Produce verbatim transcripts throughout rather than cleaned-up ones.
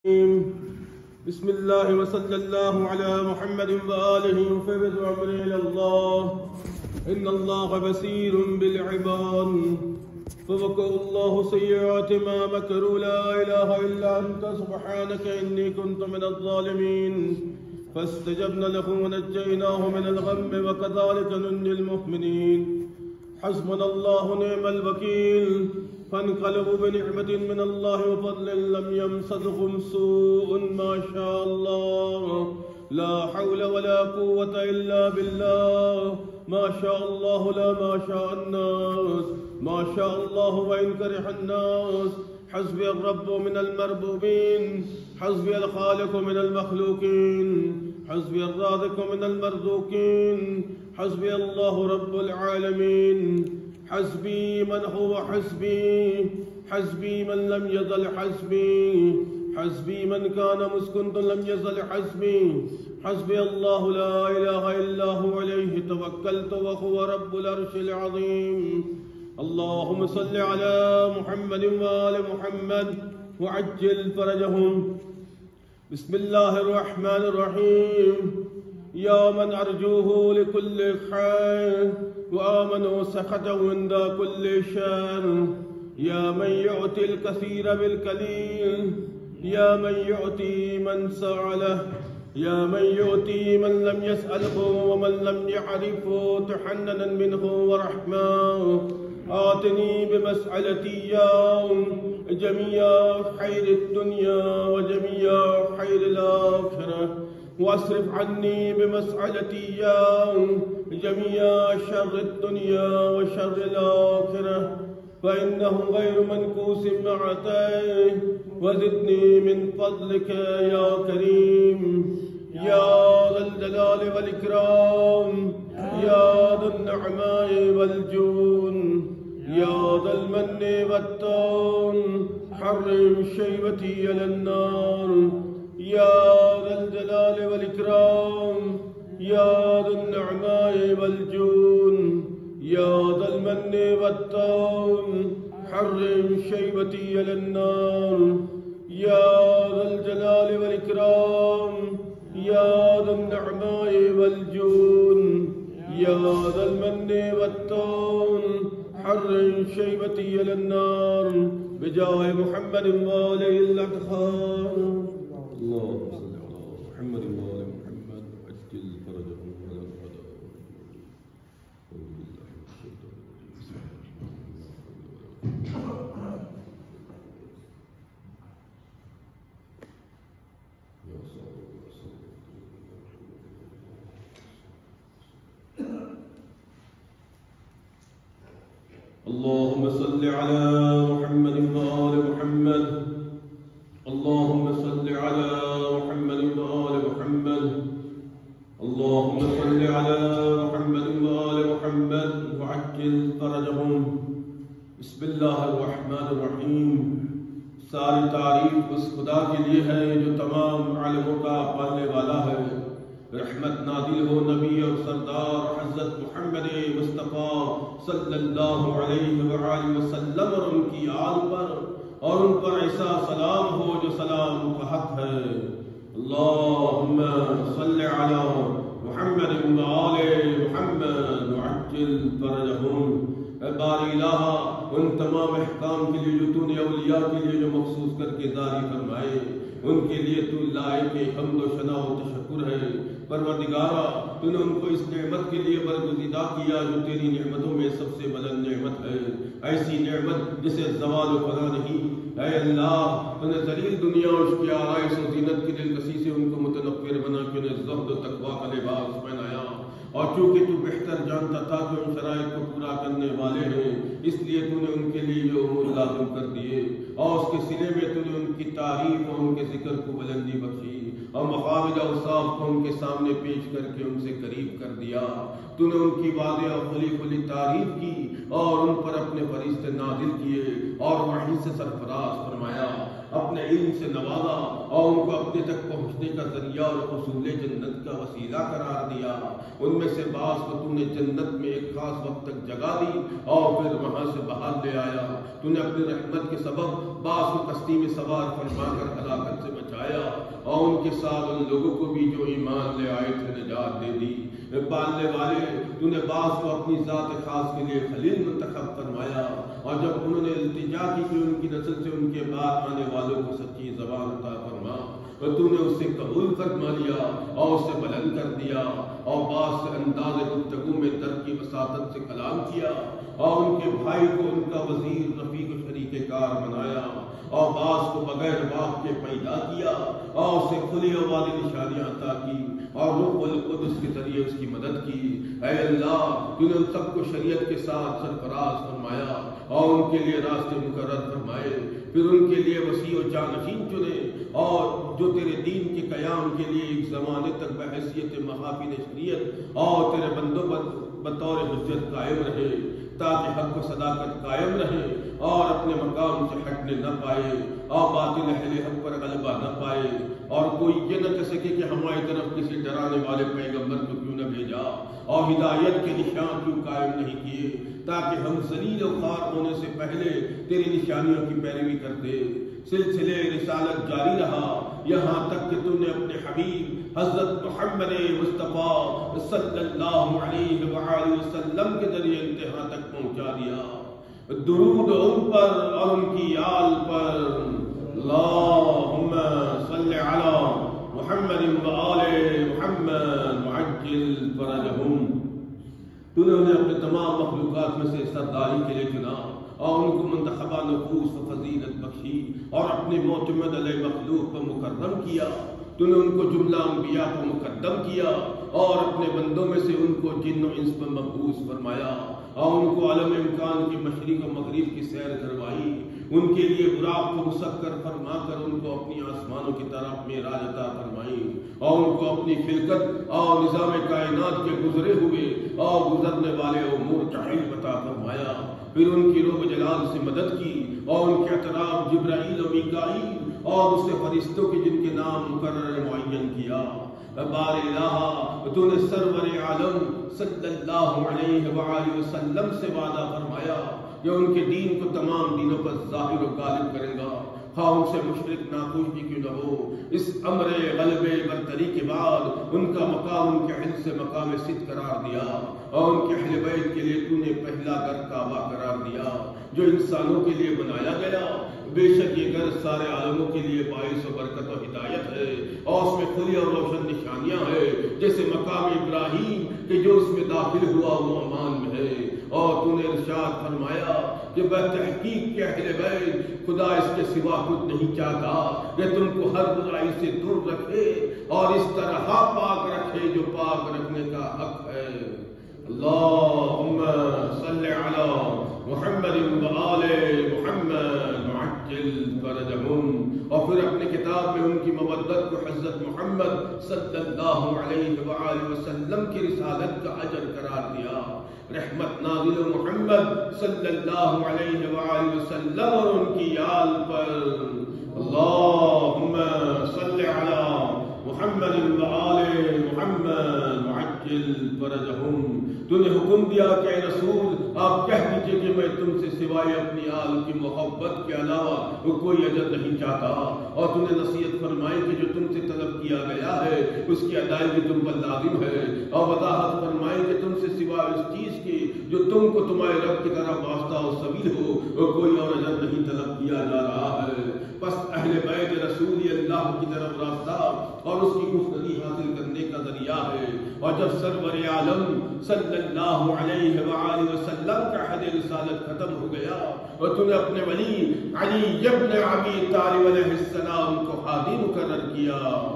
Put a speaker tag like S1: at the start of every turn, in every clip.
S1: بسم الله وصلى الله على محمد وآله وفوض أمري إلى الله إن الله بصير بالعباد فوقاه الله سيئات ما مكروا لا إله إلا أنت سبحانك إني كنت من الظالمين فاستجبنا له ونجيناه من الغم وكذلك ننجي المؤمنين حسبنا الله ونعم الوكيل فانقلبوا بنعمة من الله وفضل لم يمسسهم سوء ما شاء الله لا حول ولا قوة إلا بالله ما شاء الله لا ما شاء الناس ما شاء الله وإن كره الناس حسبي الرب من المربوبين حسبي الخالق من المخلوقين حسبي الرازق من المرزوقين حسبي الله رب العالمين حسبي من هو حسبي حسبي من لم يزل حسبي حسبي من كان مسكنا لم يزل حسبي حسبي الله لا إله إلا هو عليه توكلت وهو رب العرش العظيم اللهم صل على محمد وآل محمد وعجل فرجهم بسم الله الرحمن الرحيم يا من أرجوه لكل خير وآمنوا سخطه عند كل شر يا من يعطي الكثير بالقليل يا من يعطي من سأله يا من يعطي من لم يسأله ومن لم يعرفه تحننا منه ورحمة آتني بمسألتي يا جميع خير الدنيا وجميع خير الآخرة واصرف عني بمسألتي يا جميع شر الدنيا وشر الآخرة فإنه غير منكوس معتي وزدني من فضلك يا كريم يا ذا الجلال والإكرام يا ذا النعماء والجود يا ذا المن والتون حرم شيبتي على النار يا ذا الجلال والإكرام يا ذا النعماء والجود يا ذا المن والتون حرم شيبتي على النار يا ذا الجلال والإكرام يا ذا النعماء والجود يا ذا المن والتون حرم شيبتي على النار بجاه محمد وآله الأطهار اللهم صل على محمد وآل محمد وعجل فرجهم ولا الغداء اللهم صل على محمد وآل محمد اللهم صل على محمد وآل محمد اللهم صل على محمد وآل محمد وعجل فرجهم بسم اللہ الرحمن الرحیم ساری تعریف اس خدا کے لیے ہے جو تمام عالموں کا پالنے والا ہے رحمت نازل ہو نبی اور سردار حضرت محمد مصطفیٰ صلی اللہ علیہ وآلہ وسلم اور ان کی آل پر اور ان پر ایسا سلام ہو جو سلام کا حق ہے اللہم صلی علی محمد وآل محمد وعجل فرجہم اے باری الہ ان تمام احکام کے لیے جو تو نے اولیاء کے لیے جو مخصوص کر کے جاری فرمائے ان کے لیے تو لائق حمد و ثنا و تشکر ہے پروردگارا تو نے ان کو اس نعمت کے لیے برگزیدہ کیا جو تیری نعمتوں میں سب سے بلند نعمت ہے ایسی نعمت جسے زوال و فنا نہیں اے اللہ تو نے ذلیل دنیا اور اس کی آرائش و زینت کی دلکشی سے ان کو متنفر بنا کے انہیں زہد و تقویٰ کا لباس پہنایا اور چونکہ تو بہتر جانتا تھا کہ ان شرائط کو پورا کرنے والے ہیں اس لیے تو نے ان کے لیے یہ امور لازم کر دیے اور اس کے سلے میں تو نے ان کی تعریف اور ان کے ذکر کو بلندی بخشی اور مقابل اوصاف کو ان کے سامنے پیش کر کے ان سے قریب کر دیا تو نے ان کی واضح اور کھلی کھلی تعریف کی اور ان پر اپنے فرشتے نازل کیے اور وحی سے سرفراز فرمایا اپنے علم سے نوازا اور ان کو اپنے تک پہنچنے کا ذریعہ اور حصول جنت کا وسیلہ قرار دیا ان میں سے بعض کو تو نے جنت میں ایک خاص وقت تک جگہ دی اور پھر وہاں سے باہر لے آیا تو نے اپنی رحمت کے سبب بعض کو کشتی میں سوار فرما کر ہلاکت سے بچایا کے ساتھ ان لوگوں کو بھی جو ایمان لے آئے تھے نجات دے دی۔ پالنے والے تو نے بعض کو اپنی ذات خاص کے لیے خلیل منتخب فرمایا، اور جب انہوں نے التجا کی کہ ان کی نسل سے ان کے بعد آنے والوں کو سچی زبان عطا فرما، اور تو نے اسے قبول فرما لیا اور اسے بلند کر دیا، اور بعض سے انداز گفتگو میں در کی وساطت سے کلام کیا، اور ان کے بھائی کو ان کا وزیر رفیق و شریک کار بنایا، اور بعض کو بغیر باپ کے پیدا کیا، اور اسے کھلی والی نشانیاں عطا کی، اور روح القدس کے ذریعے اس کی مدد کی۔ اے اللہ، تو نے ان سب کو شریعت کے ساتھ سرفراز فرمایا اور ان کے لیے راستے مقرر فرمائے، پھر ان کے لیے وسیع و جانشین چنے، اور جو تیرے دین کے قیام کے لیے ایک زمانے تک بحیثیت محافظ شریعت اور تیرے بندوں بطور حجت قائم رہے، تاکہ حق و صداقت قائم رہے اور اپنے مقام سے ہٹنے نہ پائے، اور باطل اہل حق پر غلبہ نہ پائے، اور کوئی یہ نہ کہہ سکے کہ ہماری طرف کسی ڈرانے والے پیغمبر کو کیوں نہ بھیجا، اور ہدایت کے نشان کیوں قائم نہیں کیے، تاکہ ہم ذلیل و خوار ہونے سے پہلے تیری نشانیوں کی پیروی کرتے۔ سلسلے رسالت جاری رہا یہاں تک کہ تو نے اپنے حبیب حضرت محمد مصطفیٰ صلی اللہ علیہ وآلہ وسلم کے ذریعے انتہا تک پہنچا دیا۔ درود ان پر اور ان کی آل پر، اللہم صلی علی محمد وآل محمد وعجل فرجہم۔ تو نے انہیں اپنے تمام مخلوقات میں سے سرداری کے لیے چنا اور ان کو منتخبہ نفوس و فضیلت بخشی اور اپنی معتمد علیہ مخلوق پر مکرم کیا۔ تو نے ان کو جملہ انبیاء پر مقدم کیا اور اپنے بندوں میں سے ان کو جن و انس پر مبعوث فرمایا، اور ان کو عالم امکان کی مشرق و مغرب کی سیر کروائی، ان کے لیے براق کو مسکر فرما کر ان کو اپنی آسمانوں کی طرف معراج عطا فرمائی، اور ان کو اپنی خلقت اور نظام کائنات کے گزرے ہوئے اور گزرنے والے امور کا علم عطا فرمایا، پھر ان کی روح جلال سے مدد کی اور ان کے اطراف جبرائیل و میکائیل اور اس سے فرشتوں کے جن کے نام مقرر معین کیا۔ بار الہ، تو نے سرور عالم صلی اللہ علیہ وآلہ وسلم سے وعدہ فرمایا کہ ان کے دین کو تمام دینوں پر ظاہر و غالب کرے گا، خواہ ان سے مشرک ناخوش بھی کیوں نہ ہو۔ اس امر غلبے برتری کے بعد ان کا مقام ان کے علم سے مقام صدق قرار دیا، اور ان کے اہل بیت کے لیے تو نے پہلا گھر کعبہ قرار دیا جو انسانوں کے لیے بنایا گیا۔ بے شک یہ گھر سارے عالموں کے لیے باعث و برکت و ہدایت ہے، اور اس میں کھلی اور روشن نشانیاں ہیں، جیسے مقام ابراہیم کہ جو اس میں داخل ہوا وہ امان میں ہے۔ اور تو نے ارشاد فرمایا کہ بتحقیق کے اہل بیت خدا اس کے سوا کچھ نہیں چاہتا کہ تم کو ہر برائی سے دور رکھے اور اس طرح پاک رکھے جو پاک رکھنے کا حق ہے۔ اللہم صلی علی محمد وآل محمد وعجل فرجہم۔ اور پھر اپنے کتاب میں ان کی مودت کو حضرت محمد صلی اللہ علیہ وآلہ وسلم کی رسالت کا اجر قرار دیا۔ رحمت نازل محمد صلی اللہ علیہ وآلہ وسلم اور ان کی آل پر، اللہم صلی علی محمد وآل محمد وعجل فرجہم۔ تو نے حکم دیا کہ اے رسول آپ کہہ دیجئے کہ میں تم سے سوائے اپنی آل کی محبت کے علاوہ وہ کوئی اجر نہیں چاہتا، اور تو نے نصیحت فرمائی کہ جو تم سے طلب کیا گیا ہے اس کی ادائیگی تم پر لازم ہے، اور وضاحت فرمائی کہ تم سے سوائے اس چیز کی جو تم کو تمہارے رب کی طرف واسطہ و سبیل ہو وہ کوئی اور اجر نہیں طلب کیا جا رہا ہے۔ پس اہل بیت رسول اللہ کی طرف راستہ اور اس کی گفتگی حاصل کرنے کا ذریعہ ہے، اور جب سرور عالم صلی اللہ علیہ وآلہ وسلم کا عہد رسالت ختم ہو گیا اور تو نے اپنے ولی علی ابن ابی طالب علیہ السلام کو ہادی مقرر کیا۔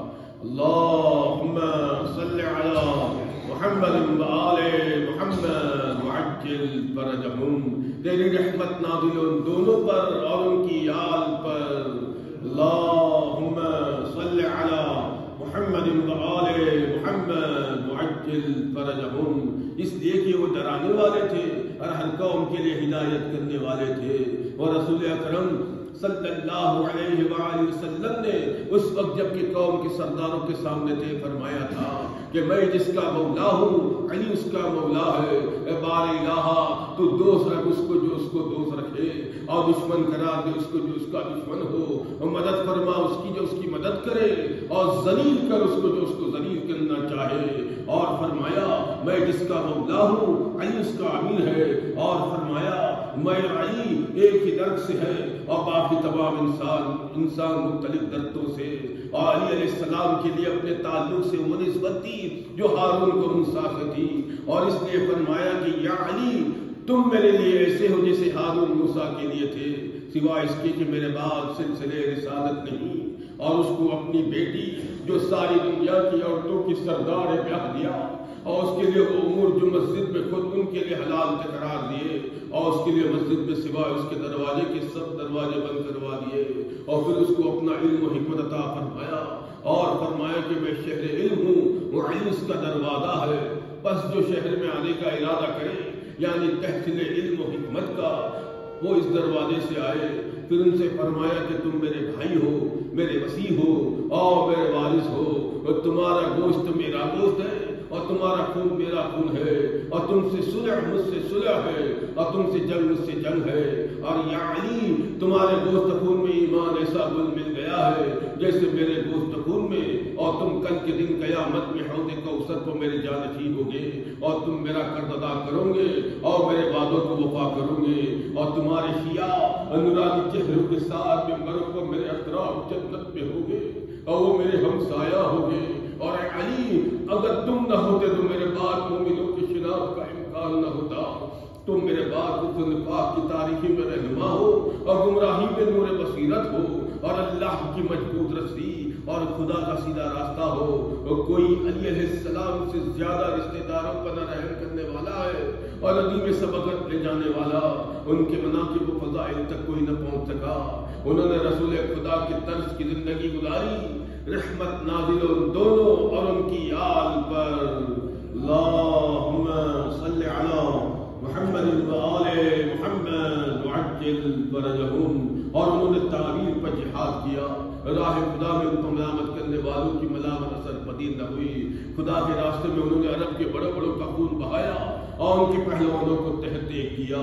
S1: اللہم صلی علی محمد وآل محمد وعجل فرجہم۔ تیری رحمت نازل ان دونوں پر اور ان کی آل پر، اللہم صلی علی محمد وآل محمد وعجل فرجہم۔ اس لیے کہ وہ ڈرانے والے تھے اور ہر قوم کے لیے ہدایت کرنے والے تھے، اور رسول اکرم صلی اللہ علیہ وآلہ وسلم نے اس وقت جب کہ قوم کے سرداروں کے سامنے تھے فرمایا تھا کہ میں جس کا مولا ہوں علی اس کا مولا ہے۔ اے بار الہا تو دوست رکھ اس کو جو اس کو دوست رکھے، اور دشمن قرار دے اس کو جو اس کا دشمن ہو، اور مدد فرما اس کی جو اس کی مدد کرے، اور ذلیل کر اس کو جو اس کو ذلیل کرنا چاہے۔ اور فرمایا میں جس کا مولا ہوں علی اس کا امین ہے، اور فرمایا میں علی ایک ہی درد سے ہے اور باقی تمام انسان انسان مختلف دردوں سے۔ اور علی علیہ السلام کے لیے اپنے تعلق سے وہ نسبت تھی جو ہارون کو موسیٰ سے تھی، اور اس لیے فرمایا کہ یا علی تم میرے لیے ایسے ہو جیسے ہارون موسیٰ کے لیے تھے، سوائے اس کے کہ میرے بعد سلسلے رسالت نہیں۔ اور اس کو اپنی بیٹی جو ساری دنیا کی عورتوں کی سردار بیاہ دیا، اور اس کے لیے وہ امور جو مسجد میں خود ان کے لیے حلال تھے قرار دیے، اور اس کے لیے مسجد میں سوائے اس کے دروازے کے سب دروازے بند کروا دیے، اور پھر اس کو اپنا علم و حکمت عطا فرمایا، اور فرمایا کہ میں شہر علم ہوں، وہ علم اس کا دروازہ ہے، بس جو شہر میں آنے کا ارادہ کرے یعنی تحصیل علم و حکمت کا، وہ اس دروازے سے آئے۔ پھر ان سے فرمایا کہ تم میرے بھائی ہو، میرے وسیع ہو، اور میرے وارث ہو، اور تمہارا گوشت میرا گوشت ہے، اور تمہارا خون میرا خون ہے، اور تم سے صلح مجھ سے صلح ہے، اور تم سے جنگ مجھ سے جنگ ہے۔ اور یا علی تمہارے گوشت خون میں ایمان ایسا گل مل گیا ہے جیسے میرے گوشت خون میں، اور تم کل کے دن قیامت میں حوض کوثر کو میرے جانشین ہوگے، اور تم میرا قرض ادا کرو گے اور میرے وعدوں کو وفا کرو گے، اور تمہارے شیعہ انورانی چہروں کے ساتھ ممبروں پر میرے اطراف جنت میں ہوگے، اور وہ میرے ہمسایہ ہوگے۔ اور اے علی اگر تم نہ ہوتے تو میرے بعد مومنوں کی شناخت کا امکان نہ ہوتا، تم میرے بعد کفر نفاق کی تاریخی میں رہنما ہو، اور گمراہی میں نور بصیرت ہو، اور اللہ کی مضبوط رسی اور خدا کا سیدھا راستہ ہو۔ اور کوئی علی علیہ السلام سے زیادہ رشتہ داروں پر نہ رحم کرنے والا ہے، اور ندی میں سبقت لے جانے والا، ان کے مناقب و فضائل تک کوئی نہ پہنچ سکا۔ انہوں نے رسول خدا کی طرز کی زندگی گزاری، رحمت نازل ان دونوں اور ان کی آل پر۔ اللہم صلی علی محمد و آل محمد وعجل فرجہم۔ اور انہوں نے تعبیر پر جہاد کیا، راہ خدا میں ان کو ملامت کرنے والوں کی ملامت اثر پذیر نہ ہوئی۔ خدا کے راستے میں انہوں نے عرب کے بڑے بڑوں کا خون بہایا، اور ان کے پہلوانوں کو تحت کیا،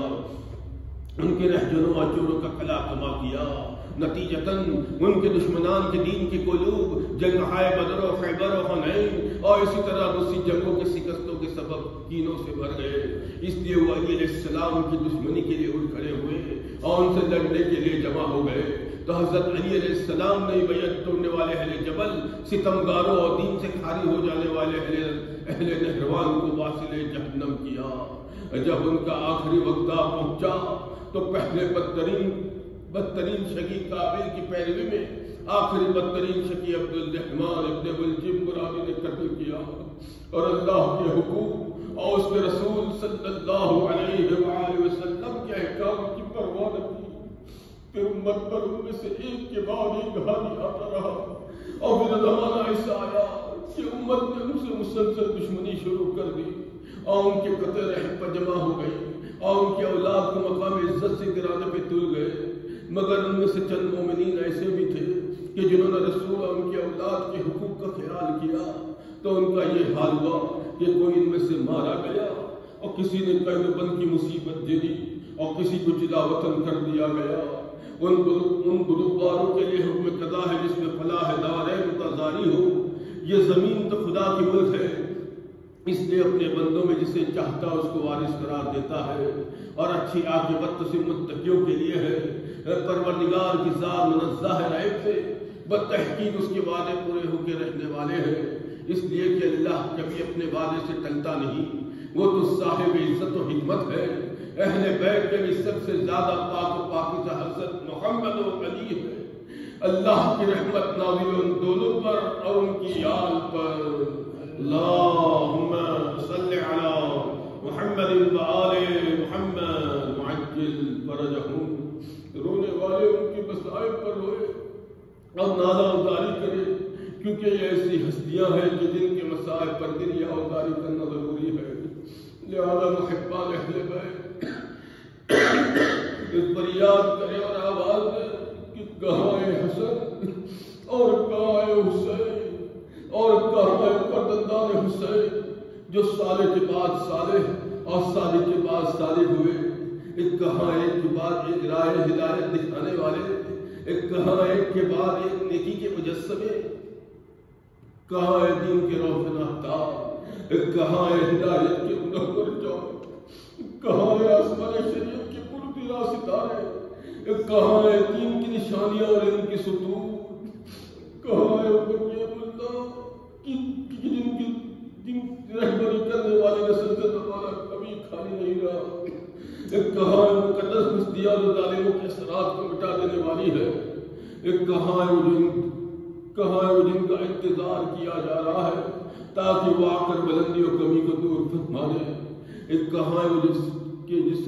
S1: ان کے رہجنوں اور چوروں کا کلا کما کیا۔ نتیجتاً ان کے دشمنان کے دین کے قلوب جنگہائے بدر و خیبر و حنین اور اسی طرح دوسری جنگوں کے شکستوں کے سبب کینوں سے بھر گئے۔ اس لیے وہ علی علیہ السلام کی دشمنی کے لیے اٹھ کھڑے ہوئے اور ان سے لڑنے کے لیے جمع ہو گئے۔ تو حضرت علی علیہ السلام نے بیعت توڑنے والے اہل جبل، ستمگاروں اور دین سے کھاری ہو جانے والے اہل اہل نہروان کو واصل جہنم کیا۔ جب ان کا آخری وقت پہنچا تو پہلے بدترین بدترین شقی قابل کی پیروی میں آخری بدترین شقی عبد الرحمن ابن ملجم قرابی نے قتل کیا، اور اللہ کے حقوق اور اس کے رسول صلی اللہ علیہ وآلہ وسلم کے احکام کی پرواہ نہ کی۔ پھر امت پر ان میں سے ایک کے بعد ایک گھانی آتا رہا، اور پھر زمانہ ایسا آیا کہ امت نے ان سے مسلسل دشمنی شروع کر دی، اور ان کے قطع رحم پر جمع ہو گئی، اور ان کی اولاد کو مقام عزت سے گرانے پہ تل گئے۔ مگر ان میں سے چند مومنین ایسے بھی تھے کہ جنہوں نے رسول اور ان کی اولاد کے حقوق کا خیال کیا، تو ان کا یہ حال ہوا کہ کوئی ان میں سے مارا گیا، اور کسی نے قید و بند کی مصیبت دے دی، اور کسی کو جلا وطن کر دیا گیا۔ ان ان گروہواروں کے لیے حکم قضا ہے جس میں فلاح دارین متضاری ہو۔ یہ زمین تو خدا کی ملک ہے، اس لیے اپنے بندوں میں جسے چاہتا اس کو وارث قرار دیتا ہے، اور اچھی عاقبت تو صرف متقیوں کے لیے ہے۔ پروردگار کی ذات منزہ ہے عیب سے، بتحقیق اس کے وعدے پورے ہو کے رہنے والے ہیں، اس لیے کہ اللہ کبھی اپنے وعدے سے ٹلتا نہیں۔ وہ تو صاحب عزت و حکمت ہے۔ اہل بیت میں بھی سب سے زیادہ پاک و پاکیزہ حضرت محمد و علی ہے۔ اللہ کی رحمت نازل ان دونوں پر اور ان کی آل پر۔ اللہم صلی علی محمد و آل محمد وعجل فرجہم۔ رونے والے ان کی مسائب پر روئے اور نالہ ازاری کرے، کیونکہ یہ ایسی ہستیاں ہیں کہ جن کے مسائب پر دل یا ازاری کرنا ضروری ہے۔ لہذا محبان اہل بیت اس پر یاد کرے اور آواز دے کہ کہاں ہے حسن اور کہاں ہے حسین، اور کہاں ہے پردندان حسین۔ جو صالح کے بعد صالح اور صالح کے بعد صالح ہوئے، ایک کہاں ایک کے بعد ایک راہ ہدایت دکھانے والے، ایک کہاں ایک کے بعد ایک نیکی کے مجسمے، کہاں ہے دین کے روشن آفتاب، ایک کہاں ہے ہدایت کے منور چوک، کہاں ہے آسمان شریعت کے پرتیرا ستارے، ایک کہاں ہے دین کی نشانیاں اور علم کی ستون، کہاں ہے بنیاد اللہ کی جن کی جن رہبری کرنے والے نسل سے تمہارا کبھی خالی نہیں رہا، ایک کہاں ہے مقدس مستیان و ظالموں کے اثرات کو مٹا دینے والی ہے، ایک کہاں ہے وہ جن کہاں ہے وہ جن کا انتظار کیا جا رہا ہے تاکہ وہ آ کر بلندی و کمی کو دور فرما دے، ایک کہاں ہے وہ جس کے جس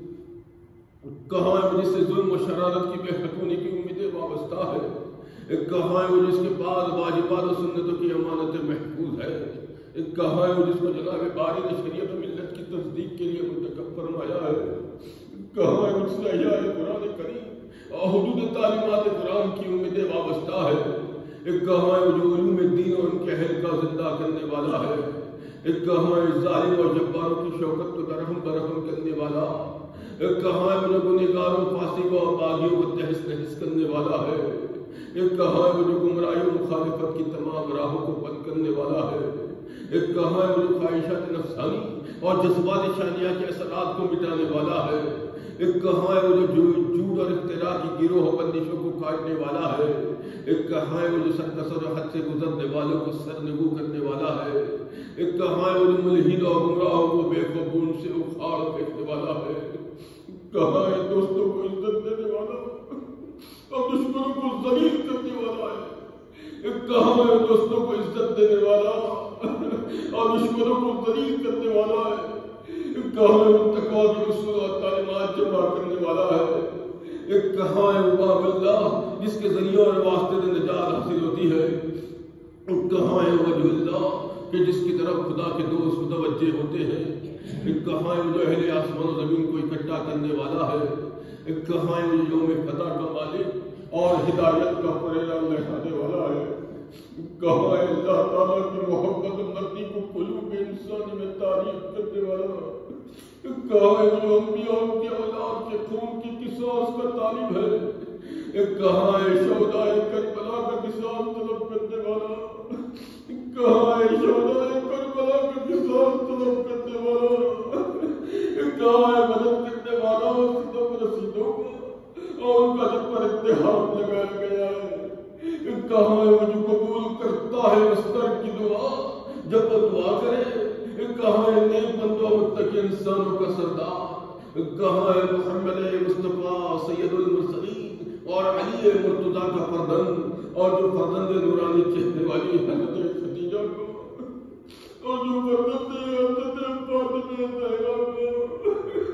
S1: کہاں ہے وہ جس سے ظلم و شرارت کی بے حد ہونے کی امیدیں وابستہ ہے، ایک کہاں ہے وہ جس کے بعد واجبات و سنتوں کی امانتیں محفوظ ہے، ایک کہاں ہے وہ جس کو جناب باری نے شریعت و ملت کی تصدیق کے لیے منتخب فرمایا ہے، کہاں ہے وہ جس سے احیاء قرآن کریم اور حدود تعلیمات قرآن کی امیدیں وابستہ ہے، ایک کہاں ہے وہ جو علوم دین اور ان کے اہل کا زندہ کرنے والا ہے، ایک کہاں ہے ظالم اور جباروں کی شوکت کو درہم برہم کرنے والا، ایک کہاں ہے وہ جو گنہگاروں فاسقوں اور باغیوں کو تہس نہس کرنے والا ہے، ایک کہاں ہے وہ جو گمراہی و مخالفت کی تمام راہوں کو بند کرنے والا ہے، ایک کہاں ہے وہ جو خواہشات نفسانی اور جذبات شانیہ کے اثرات کو مٹانے والا ہے، ایک کہاں ہے وہ جو جھوٹ اور اختراع کی گروہ و بندشوں کو کاٹنے والا ہے، ایک کہاں ہے وہ جو سرکسر و حد سے گزرنے والوں کو سرنگو کرنے والا ہے، ایک کہاں ہے وہ جو ملحد اور گمراہوں کو بے قبول سے اکھاڑ پھینکنے والا ہے، کہاں ہے دوستوں کو عزت دینے والا اور دشمنوں کو ذلیل کرنے والا ہے، ایک کہاں ہے وہ دوستوں کو عزت دینے والا اور دشمنوں کو ذلیل کرنے والا ہے، ایک کہاں ہے وہ تقویٰ کی اصول اور تعلیمات جمع کرنے والا ہے، ایک کہاں ہے وہ باب اللہ جس کے ذریعے اور واسطے سے نجات حاصل ہوتی ہے، ایک کہاں ہے وجہ اللہ کہ جس کی طرف خدا کے دوست متوجہ ہوتے ہیں، ایک کہاں ہے وہ جو اہل آسمان و زمین کو اکٹھا کرنے والا ہے، ایک کہاں ہے وہ جو یوم فتح کا مالک اور ہدایت کا پریرا لہرانے والا ہے، کہاں ہے اللہ تعالیٰ کی محبت و نرمی کو قلوب انسانی میں تعریف کرنے والا، کہاں ہے وہ جو انبیاء کی اولاد کے خون کی قصاص کا طالب ہے، ایک کہاں ہے شہداء کربلا کا قصاص طلب کرنے والا، کہاں ہے شہداء کربلا کا قصاص طلب کرنے والا، کہاں ہے مدد کرنے والا اور ستم رسیدوں کو اور ان کا جب پر اتحاد لگایا گیا ہے، کہاں ہے وہ جو قبول کرتا ہے مستر کی دعا جب وہ دعا کرے، کہاں ہے نیک بندوں متقی انسانوں کا سردار، کہاں ہے محمد مصطفیٰ سید المرسلین اور علی مرتضیٰ کا فرزند اور جو فرزند نورانی چہرے والی حضرت خدیجہ کو اور جو فرزند حضرت فاطمہ زہرا کو،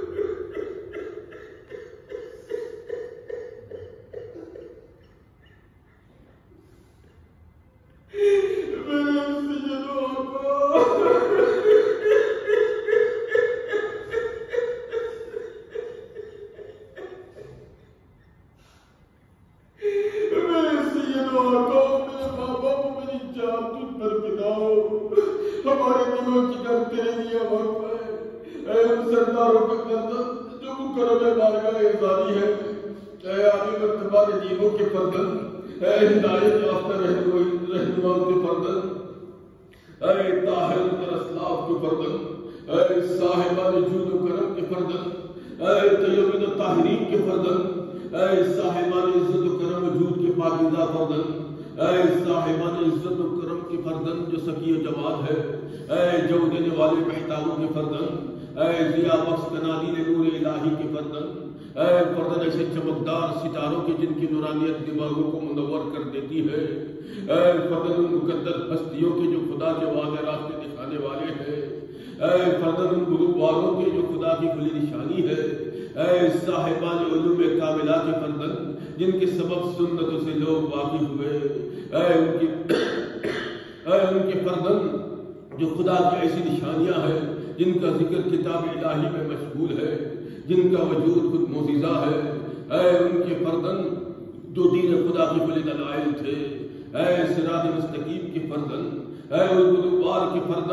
S1: سرداروں کا فرزند جو مکرم بارگاہ اعزازی ہے، اے عالی مرتبہ نجیبوں کے فرزند، اے ہدایت یافتہ رہنماؤں کے فرزند، اے طاہر الاسلاف کے فرزند، اے صاحبان جود و کرم کے فرزند، اے طیبین الطاہرین کے فرزند، اے صاحبان عزت و کرم و جود کے پاکیزہ فرزند، اے صاحبان عزت و کرم کے فرزند جو سکی و جواد ہے، اے جو دینے والے محتابوں کے فرزند، اے ضیا بخش کنادین نور الہی کے فرزند، اے فرزند ایسے چمکدار ستاروں کی جن کی نورانیت دماغوں کو منور کر دیتی ہے، اے فرزند ان مقدس ہستیوں کے جو خدا کے واضح راستے دکھانے والے ہیں، اے فرزند ان گروہواروں کے جو خدا کی کھلی نشانی ہے، اے صاحبان علوم کاملہ کے فرزند جن کے سبب سنتوں سے لوگ واقف ہوئے، اے ان کی اے ان کے فرزند جو خدا کی ایسی نشانیاں ہیں جن کا ذکر کتاب الہی میں مشغول ہے، جن کا وجود خود معجزہ ہے، اے ان کے فرزند جو دین خدا کی بڑے دلائل تھے، اے صراط مستقیم کے فرزند، اے الگلوبار کے فرزند،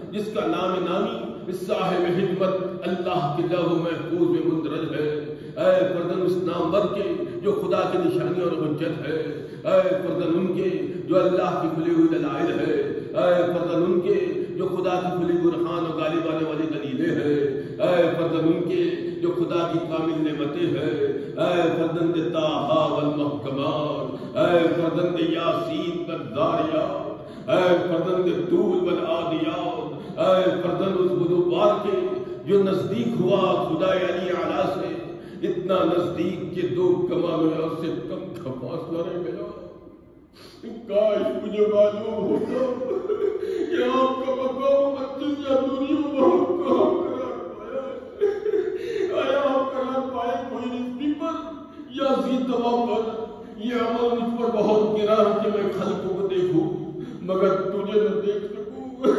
S1: جس کا نام نامی صاحب حکمت اللہ کے لوح محفوظ میں مندرج ہے، اے فردن اس نامور کے جو خدا کی نشانی اور حجت ہے، اے فردن ان کے جو اللہ کی کھلی ہوئی دلائل ہے، اے فردن ان کے جو خدا کی کھلی برہان اور غالب آنے والی دلیلیں ہیں، اے فردن ان کے جو خدا کی کامل نعمتیں ہیں، اے فردن کے طٰہٰ والمحکمات، اے فردن کے یاسین والذاریات، اے فردن کے طول والعادیات، اے فردن اس غدوبار کے جو نزدیک ہوا خدا علی اعلیٰ سے، اتنا نزدیک کہ دو کما میں اس سے کم کا فاصلہ رہ گیا۔ کاش مجھے معلوم ہوتا کہ آپ کا مقام مسجد یا دنیا بہت کہاں قرار پایا ہے۔ آیا آپ قرار پائے کوئی رزقی پر یا ذی دوا پر؟ یہ عمل مجھ پر بہت گرا ہے کہ میں خلقوں کو دیکھوں مگر تجھے نہ دیکھ سکوں۔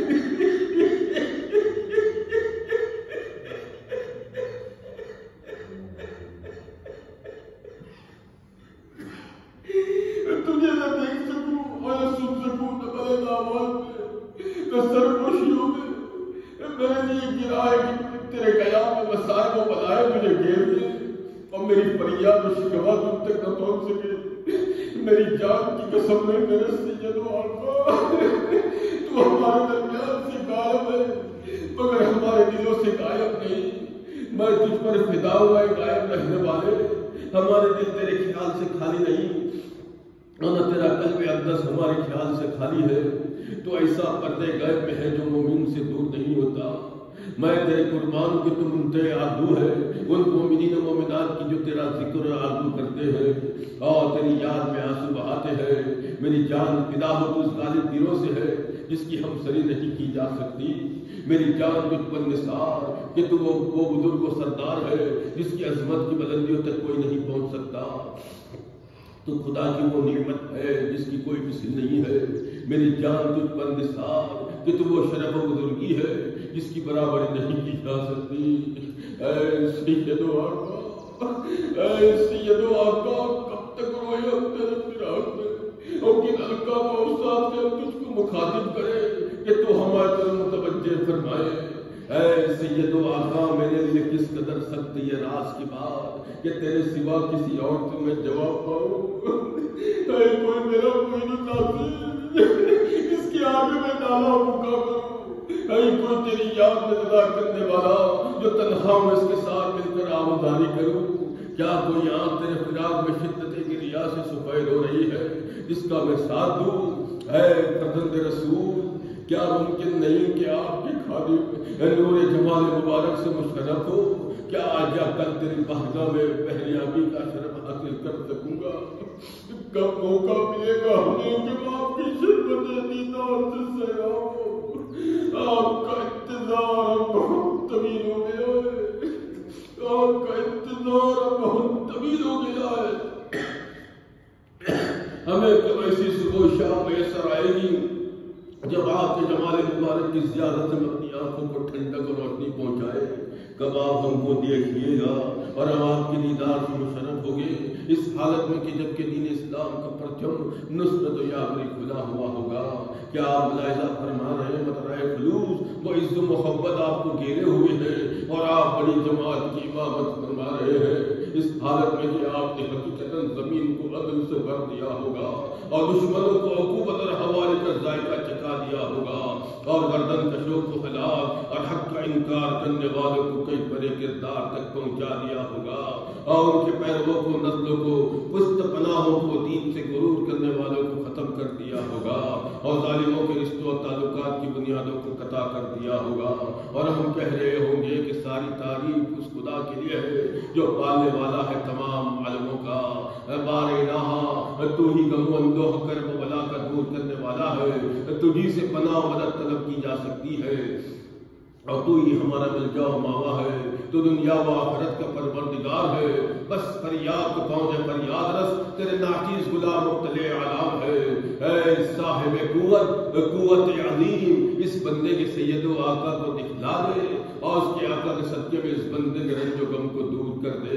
S1: تجھے نہ دیکھ سکوں اور نہ سن سکوں نہ بلند آواز میں نہ سرگوشیوں میں۔ میرے لیے گرا ہے کہ تیرے قیام میں مسائل و بلائے مجھے گھیر دے اور میری فریاد و شکوہ تم تک نہ پہنچ سکے۔ میری جان کی قسم ہے میرے سید و آقا، تو ہمارے درمیان سے غائب ہے مگر ہمارے دلوں سے غائب نہیں۔ میں تجھ پر فدا ہوا ہے غائب رہنے والے، ہمارے دل تیرے خیال سے خالی نہیں اور نہ تیرا قلب اقدس ہمارے خیال سے خالی ہے۔ تو ایسا پردے غیب میں ہے جو مومن سے دور نہیں ہوتا۔ میں تیرے قربان کی تو منتہے آرزو ہے ان مومنین و مومنات کی جو تیرا ذکر آرزو کرتے ہیں اور تیری یاد میں آنسو بہاتے ہیں۔ میری جان فدا ہو تو اس غالب دلوں سے ہے جس کی ہم سری نہیں کی جا سکتی۔ میری جان تجھ پر نثار کہ تو وہ وہ بزرگ و سردار ہے جس کی عظمت کی بلندیوں تک کوئی نہیں پہنچ سکتا۔ تو خدا کی وہ نعمت ہے جس کی کوئی مثل نہیں ہے۔ میری جان تجھ پر نثار کہ تو وہ شرف و بزرگی ہے جس کی برابری نہیں کی جا سکتی۔ اے سید و آقا، اے سید و آقا، کب تک روئے ہم تیرے فراق میں اور کن القاب و اوصاف سے ہم تجھ کو مخاطب کرے کہ تو ہمارے طرف متوجہ فرمائے۔ اے سید و آقا، میرے لیے کس قدر سخت یہ راز کی بات کہ تیرے سوا کسی اور سے میں جواب پاؤں۔ اے کوئی میرا کوئی ناصر اس کے آگے میں نالا مکا کروں۔ اے کوئی تیری یاد میں صدا کرنے والا جو تنہا میں اس کے ساتھ مل کر آمداری کروں۔ کیا کوئی آنکھ تیرے فراق میں شدت کی ریا سے سفید ہو رہی ہے جس کا میں ساتھ دوں؟ اے فرزند رسول، کیا ممکن نہیں کہ آپ کے خادم نور جمال مبارک سے مشرف ہو؟ کیا آج یا کل تیری بارگاہ میں بہریابی کا شرف حاصل کر سکوں گا؟ کب موقع ملے گا ہمیں کہ آپ کی شربت دیدار سے سیراب ہو؟ آپ کا انتظار بہت طویل ہو گیا ہے، آپ کا انتظار بہت طویل ہو گیا ہے۔ ہمیں کب ایسی صبح و شام میسر آئے گی جب آپ کے جمال مبارک کی زیادت سے اپنی آنکھوں کو ٹھنڈک اور روشنی پہنچائے؟ کب آپ ہم کو دیکھیے گا اور ہم آپ کے دیدار سے مشرف ہو گے اس حالت میں کہ جب کہ دین اسلام کا پرچم نصرت و یاوری کھلا ہوا ہوگا؟ کیا آپ ملاحظہ فرما رہے ہیں مطرح خلوص وہ عز و محبت آپ کو گھیرے ہوئے ہیں اور آپ بڑی جماعت کی امامت فرما رہے ہیں اس حالت میں کہ آپ نے حقیقتاً زمین کو عدل سے بھر دیا ہوگا اور دشمنوں کو عقوبت اور حوالے کا ذائقہ چکھا دیا ہوگا اور گردن کشوں کو ہلاک اور حق کا انکار کرنے والوں کو کئی بڑے کردار تک پہنچا دیا ہوگا اور ان کے پیرووں کو نسلوں کو پشت پناہوں کو دین سے غرور کرنے والوں کو ختم کر دیا ہوگا اور ظالموں کے رشتوں اور تعلقات کی بنیادوں کو قطع کر دیا ہوگا اور ہم کہہ رہے ہوں گے کہ ساری تعریف اس خدا کے لیے ہے جو پالنے والا ہے تمام عالموں کا۔ بار الہ تو ہی غم و اندوہ کرب و بلا کا دور کرنے والا ہے، تجھی سے پناہ و مدد طلب کی جا سکتی ہے اور تو ہی ہمارا ملجا و ماوا ہے، تو دنیا و آخرت کا پروردگار ہے۔ بس فریاد کو پہنچے فریاد رس تیرے ناچیز غلام مبتلے عالم ہے۔ اے صاحب قوت قوت عظیم، اس بندے کے سید و آقا کو دکھلا دے اور اس کے آقا کے صدقے میں اس بندے کے رنج و غم کو دور کر دے۔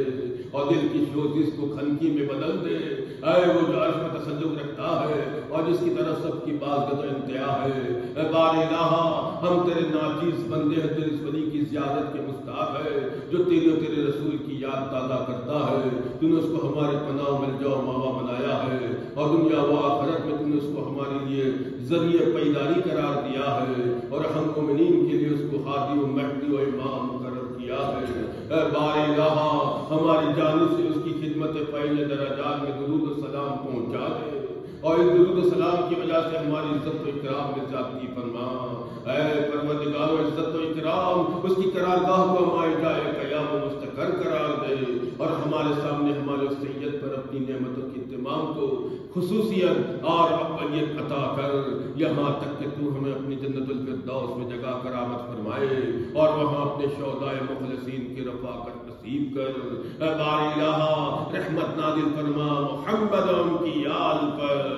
S1: اور دل کی سوزش کو خنکی میں بدل دے۔ اے وہ جو عرش پر تسلط رکھتا ہے اور جس کی طرف سب کی بازگشت و انتہا ہے، اے بار الہ ہم تیرے ناچیز بندے ہیں، تیرے اس ولی کی زیادت کے مستحق ہے جو تیرے اور تیرے رسول کی یاد تازہ کرتا ہے۔ تو نے اس کو ہمارے پناہ مل جاؤ ماوا بنایا ہے اور دنیا و آخرت میں تو نے اس کو ہمارے لیے ذریعہ پیداری قرار دیا ہے اور ہم مومنین کے لیے اس کو ہادی و مہدی و امام مقرر کیا ہے۔ اے بار الہ ہماری جانب سے اس کی خدمت فیض درجات میں درود و سلام پہنچا دے اور اس درود و سلام کی وجہ سے ہماری عزت و اکرام میں زیادتی فرما۔ اے پروردگار و عزت و اکرام اس کی قرارگاہ کو ہمارے جائے قیام و مستقر قرار دے اور ہمارے سامنے ہمارے سید پر اپنی نعمتوں کی اتمام کو خصوصیت اور اقلیت عطا کر، یہاں تک کہ تو ہمیں اپنی جنت الفردوس میں جگہ کرامت فرمائے اور وہاں اپنے شہدائے مخلصین کی رفاقت نصیب کر۔ اے بار الہ رحمت نازل فرما محمد و ان کی آل پر۔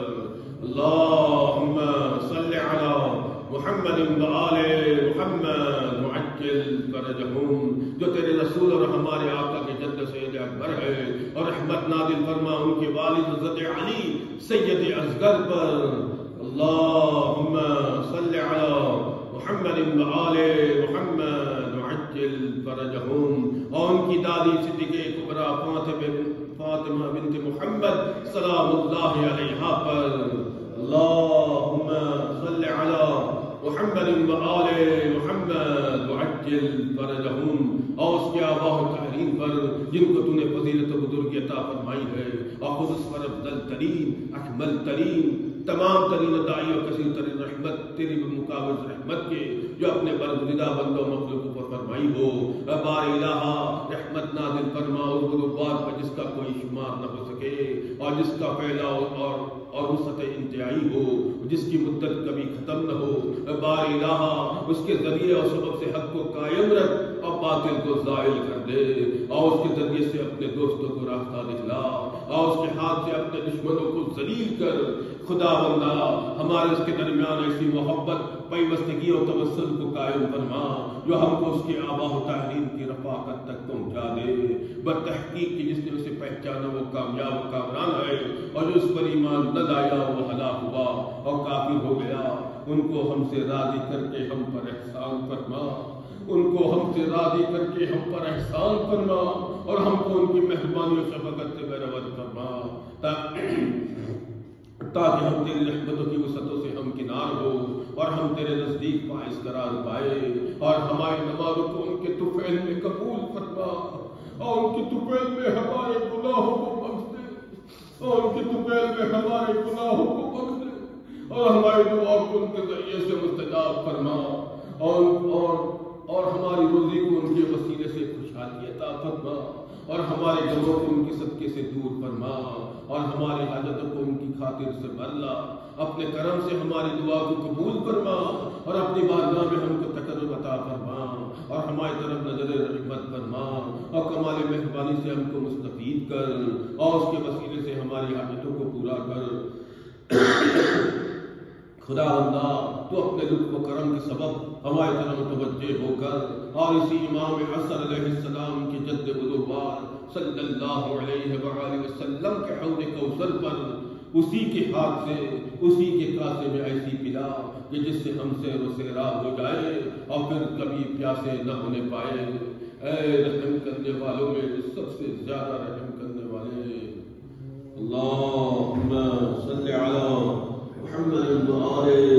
S1: اللہم صلی علی محمد و آل محمد وعجل فرجہم، جو تیرے رسول اور ہمارے آقا کے جد سید اکبر ہے، اور رحمت نازل فرما ان کے والد حضرت علی سید اصغر پر۔ اللہم صلی علی محمد و آل محمد وعجل فرجہم، اور ان کی دادی صدیقہ کبریٰ فاطمہ بنت محمد سلام اللہ علیہا پر۔ اللہم صلی علی محمد و آل محمد وعجل فرجہم، اور اس کے آباء و تحریم پر جن کو تو نے فضیلت و بزرگی عطا فرمائی ہے، اور خود اس پر افضل ترین اکمل ترین تمام ترین دائی و کثیر ترین رحمت تیری بمقابل رحمت کے جو اپنے برگزیدہ بندوں مخلوقوں پر فرمائی ہو۔ اے بار الہ رحمت نازل فرما اس غربات پر جس کا کوئی شمار نہ ہو سکے اور جس کا پھیلاؤ اور اور وسعت انتہائی ہو، جس کی مدت کبھی ختم نہ ہو۔ اے بار الہ اس کے ذریعے اور سبب سے حق کو قائم رکھ اور باطل کو زائل کر دے، اور اس کے ذریعے سے اپنے دوستوں کو راستہ دکھلا اور اس کے ہاتھ سے اپنے دشمنوں کو ذلیل کر۔ خدا بندہ ہمارے اس کے درمیان ایسی محبت پیوستگی اور توسل کو قائم فرما جو ہم کو اس کے آباء و تحریم کی رفاقت تک پہنچا دے۔ بتحقیق کی جس نے اسے پہچانا وہ کامیاب و کامران ہے، اور جو اس پر ایمان نہ لایا وہ ہلاک ہوا اور کافر ہو گیا۔ ان کو ہم سے راضی کر کے ہم پر احسان فرما، ان کو ہم سے راضی کر کے ہم پر احسان فرما، اور ہم کو ان کی مہربانی و شفقت سے بہروت فرما، تاکہ ہم تیری رحمتوں کی وسعتوں سے ہم کنار ہو اور ہم تیرے نزدیک فائز قرار پائے، اور ہماری نمازوں کو ان کے طفیل میں قبول فرما، اور ان کے طفیل میں ہمارے گناہوں کو بخش دے، اور ان کے طفیل میں ہمارے گناہوں کو بخش دے، اور ہماری دعاؤں کو ان کے ذریعے سے مستجاب فرما، اور اور اور ہماری روزی کو ان کے وسیلے سے خوشحالی عطا فرما، اور ہمارے غموں کو ان کی صدقے سے دور فرما، اور ہماری حاجتوں کو ان کی خاطر سے بھر لا۔ اپنے کرم سے ہماری دعا کو قبول فرما، اور اپنی بارگاہ میں ہم کو تقرب عطا فرما، اور ہماری طرف نظر رحمت فرما، اور کمال مہربانی سے ہم کو مستفید کر، اور اس کے وسیلے سے ہماری حاجتوں کو پورا کر۔ خدا بندہ تو اپنے لطف و کرم کے سبب ہماری طرف متوجہ ہو کر، اور اسی امام عصر علیہ السلام کے جد بزرگوار صلی اللہ علیہ وآلہ وسلم کے حوض کوثر پر اسی کے ہاتھ سے اسی کے کاسے میں ایسی پلا کہ جس سے ہم سے و سیراب ہو جائے اور پھر کبھی پیاسے نہ ہونے پائے۔ اے رحم کرنے والوں میں سب سے زیادہ رحم کرنے والے، اللہم صلی علی محمد و آل